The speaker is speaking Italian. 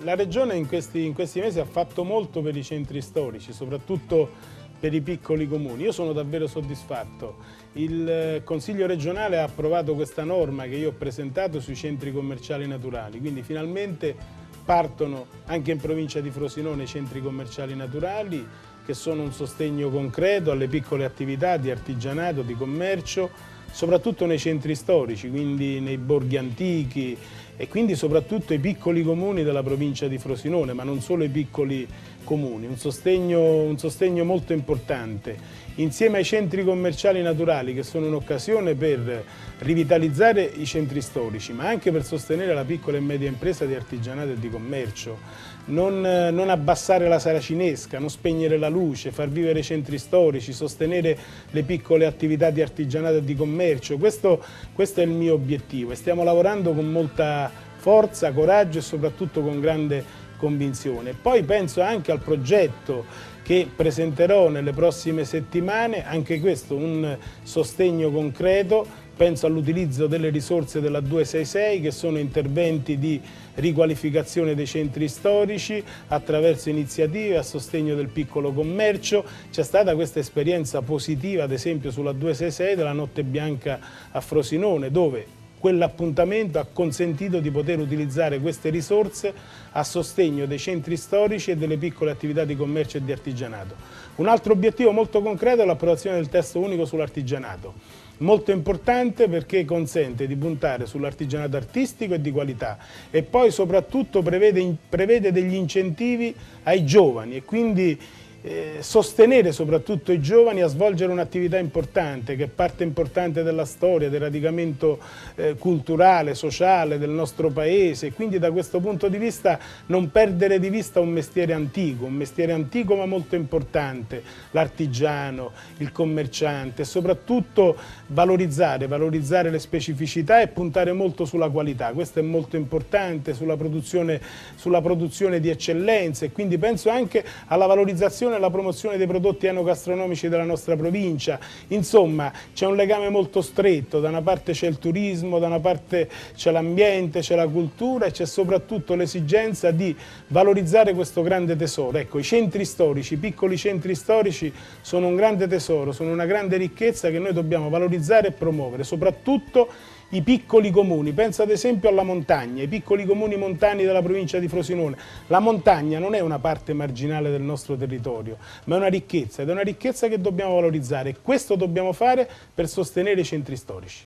La Regione in questi mesi ha fatto molto per i centri storici, soprattutto per i piccoli comuni. Io sono davvero soddisfatto. Il Consiglio regionale ha approvato questa norma che io ho presentato sui centri commerciali naturali, quindi finalmente partono anche in provincia di Frosinone i centri commerciali naturali, che sono un sostegno concreto alle piccole attività di artigianato, di commercio, soprattutto nei centri storici, quindi nei borghi antichi e quindi soprattutto i piccoli comuni della provincia di Frosinone, ma non solo i piccoli comuni, un sostegno molto importante. Insieme ai centri commerciali naturali, che sono un'occasione per rivitalizzare i centri storici, ma anche per sostenere la piccola e media impresa di artigianato e di commercio, non abbassare la saracinesca, non spegnere la luce, far vivere i centri storici, sostenere le piccole attività di artigianato e di commercio. Questo è il mio obiettivo e stiamo lavorando con molta forza, coraggio e soprattutto con grande convinzione. Poi penso anche al progetto che presenterò nelle prossime settimane, anche questo un sostegno concreto. Penso all'utilizzo delle risorse della 266, che sono interventi di riqualificazione dei centri storici attraverso iniziative a sostegno del piccolo commercio. C'è stata questa esperienza positiva, ad esempio sulla 266 della Notte Bianca a Frosinone, dove quell'appuntamento ha consentito di poter utilizzare queste risorse a sostegno dei centri storici e delle piccole attività di commercio e di artigianato. Un altro obiettivo molto concreto è l'approvazione del testo unico sull'artigianato. Molto importante perché consente di puntare sull'artigianato artistico e di qualità e poi soprattutto prevede degli incentivi ai giovani e quindi sostenere soprattutto i giovani a svolgere un'attività importante che è parte importante della storia, del radicamento culturale, sociale del nostro paese, quindi da questo punto di vista non perdere di vista un mestiere antico ma molto importante, l'artigiano, il commerciante, e soprattutto valorizzare le specificità e puntare molto sulla qualità. Questo è molto importante, sulla produzione di eccellenze e quindi penso anche alla valorizzazione e alla promozione dei prodotti enogastronomici della nostra provincia. Insomma, c'è un legame molto stretto, da una parte c'è il turismo, da una parte c'è l'ambiente, c'è la cultura e c'è soprattutto l'esigenza di valorizzare questo grande tesoro. Ecco, i centri storici, i piccoli centri storici sono un grande tesoro, sono una grande ricchezza che noi dobbiamo valorizzare e promuovere, soprattutto i piccoli comuni. Penso ad esempio alla montagna, i piccoli comuni montani della provincia di Frosinone. La montagna non è una parte marginale del nostro territorio, ma è una ricchezza ed è una ricchezza che dobbiamo valorizzare e questo dobbiamo fare per sostenere i centri storici.